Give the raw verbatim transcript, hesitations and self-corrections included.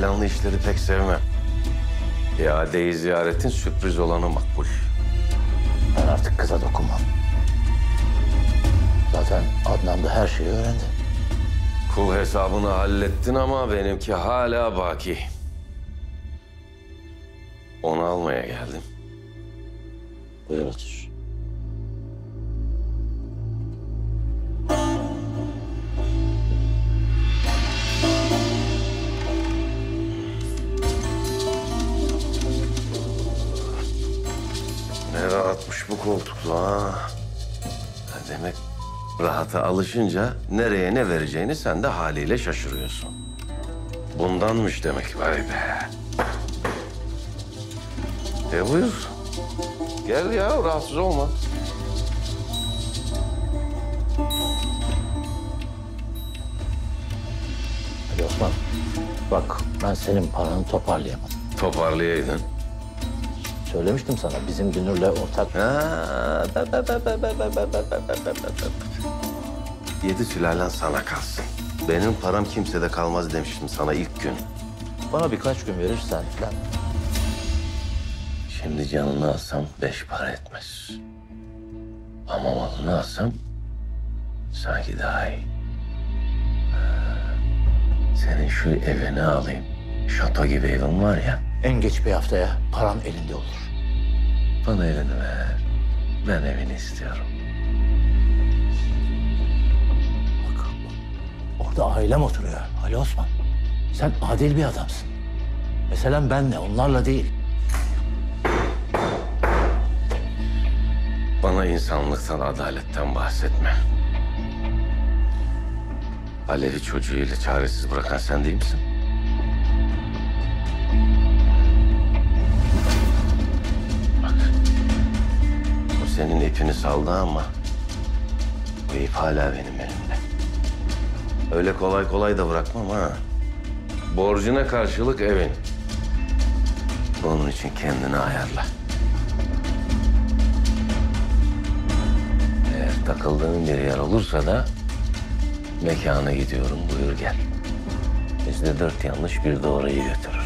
planlı işleri pek sevmem. İadeyi ziyaretin sürpriz olanı makbul. Ben artık kıza dokunmam. Zaten Adnan da her şeyi öğrendi. Kul hesabını hallettin ama benimki hala baki. Onu almaya geldim. Buyur otur. Ne rahatmış bu koltuklu ha. Ha, Demek rahata alışınca nereye ne vereceğini sen de haliyle şaşırıyorsun. Bundanmış demek, vay be. E buyur. Gel ya, rahatsız olma. Ali Osman, bak ben senin paranı toparlayamadım. Toparlayaydın. Söylemiştim sana bizim Dünür'le ortak... Ha, be, be, be, be, be, be, be, be, be, be, be, be. Yedi sülalen sana kalsın. Benim param kimsede kalmaz demiştim sana ilk gün. Bana birkaç gün verirsen ben... Şimdi canını alsam beş para etmez. Ama malını alsam sanki daha iyi. Senin şu evini alayım. Şato gibi evin var ya. En geç bir haftaya paran elinde olur. Bana evini ver. Ben evini istiyorum. Bak, orada ailem oturuyor Ali Osman. Sen adil bir adamsın. Mesela benle, onlarla değil. Bana insanlıktan, adaletten bahsetme. Alevi çocuğuyla çaresiz bırakan sen değil misin? Bak, o senin ipini saldı ama bu ip hala benim elimde. Öyle kolay kolay da bırakmam ha. Borcuna karşılık evin. Bunun için kendini ayarla. Eğer takıldığın bir yer olursa da mekana gidiyorum, buyur gel. Bizde dört yanlış bir doğruyu götürür.